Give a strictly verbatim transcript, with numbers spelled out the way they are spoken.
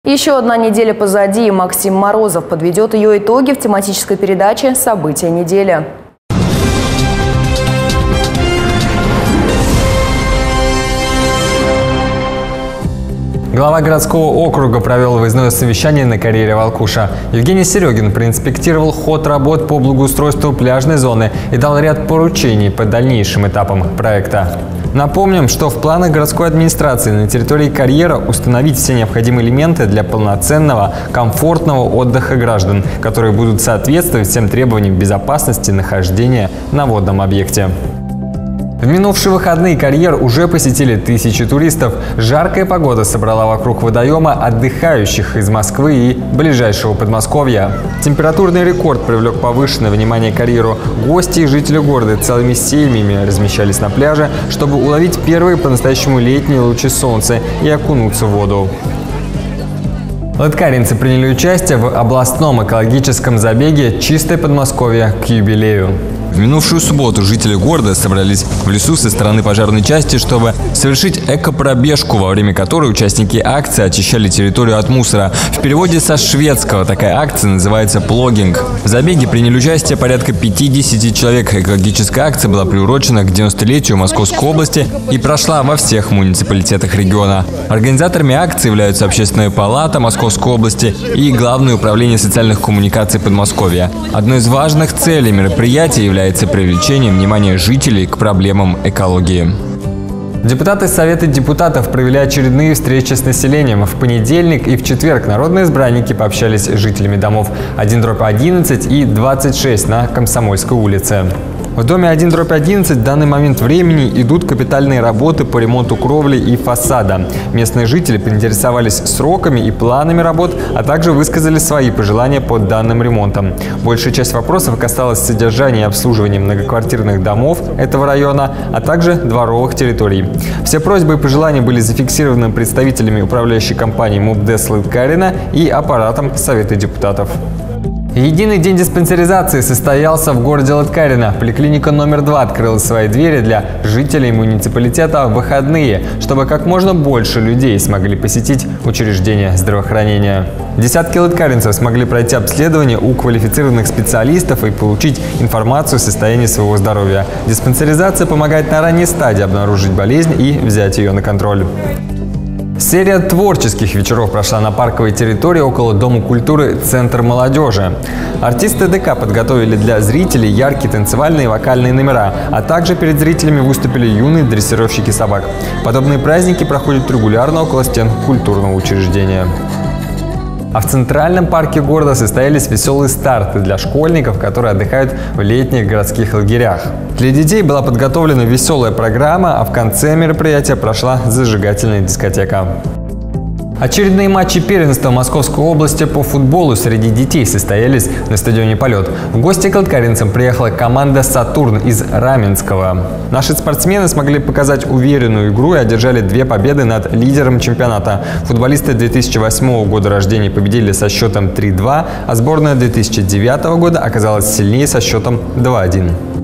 Еще одна неделя позади, и Максим Морозов подведет ее итоги в тематической передаче «События недели». Глава городского округа провел выездное совещание на карьере «Волкуша». Евгений Серегин проинспектировал ход работ по благоустройству пляжной зоны и дал ряд поручений по дальнейшим этапам проекта. Напомним, что в планах городской администрации на территории карьера установить все необходимые элементы для полноценного, комфортного отдыха граждан, которые будут соответствовать всем требованиям безопасности нахождения на водном объекте. В минувшие выходные карьер уже посетили тысячи туристов. Жаркая погода собрала вокруг водоема отдыхающих из Москвы и ближайшего Подмосковья. Температурный рекорд привлек повышенное внимание карьеру. Гости и жители города целыми семьями размещались на пляже, чтобы уловить первые по-настоящему летние лучи солнца и окунуться в воду. Лыткаринцы приняли участие в областном экологическом забеге «Чистое Подмосковье к юбилею». В минувшую субботу жители города собрались в лесу со стороны пожарной части, чтобы совершить эко-пробежку, во время которой участники акции очищали территорию от мусора. В переводе со шведского такая акция называется «плогинг». В забеге приняли участие порядка пятидесяти человек. Экологическая акция была приурочена к девяностолетию Московской области и прошла во всех муниципалитетах региона. Организаторами акции являются Общественная палата Московской области и Главное управление социальных коммуникаций Подмосковья. Одной из важных целей мероприятия является является привлечением внимания жителей к проблемам экологии. Депутаты Совета депутатов провели очередные встречи с населением. В понедельник и в четверг народные избранники пообщались с жителями домов один дробь одиннадцать и двадцать шесть на Комсомольской улице. В доме один дробь одиннадцать в данный момент времени идут капитальные работы по ремонту кровли и фасада. Местные жители поинтересовались сроками и планами работ, а также высказали свои пожелания по данным ремонтам. Большая часть вопросов касалась содержания и обслуживания многоквартирных домов этого района, а также дворовых территорий. Все просьбы и пожелания были зафиксированы представителями управляющей компании МУПДЭС Лыткарина и аппаратом Совета депутатов. Единый день диспансеризации состоялся в городе Лыткарино. Поликлиника номер два открыла свои двери для жителей муниципалитета в выходные, чтобы как можно больше людей смогли посетить учреждения здравоохранения. Десятки лыткаринцев смогли пройти обследование у квалифицированных специалистов и получить информацию о состоянии своего здоровья. Диспансеризация помогает на ранней стадии обнаружить болезнь и взять ее на контроль. Серия творческих вечеров прошла на парковой территории около Дома культуры «Центр молодежи». Артисты ДК подготовили для зрителей яркие танцевальные и вокальные номера, а также перед зрителями выступили юные дрессировщики собак. Подобные праздники проходят регулярно около стен культурного учреждения. А в Центральном парке города состоялись веселые старты для школьников, которые отдыхают в летних городских лагерях. Для детей была подготовлена веселая программа, а в конце мероприятия прошла зажигательная дискотека. Очередные матчи первенства Московской области по футболу среди детей состоялись на стадионе «Полет». В гости к лыткаринцам приехала команда «Сатурн» из Раменского. Наши спортсмены смогли показать уверенную игру и одержали две победы над лидером чемпионата. Футболисты две тысячи восьмого года рождения победили со счетом три-два, а сборная две тысячи девятого года оказалась сильнее со счетом два-один.